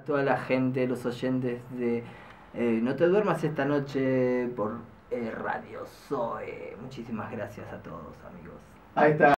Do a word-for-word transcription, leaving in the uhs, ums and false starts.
toda la gente, los oyentes de eh, No te duermas esta noche por eh, Radio Zoe. Muchísimas gracias a todos, amigos. Ahí está.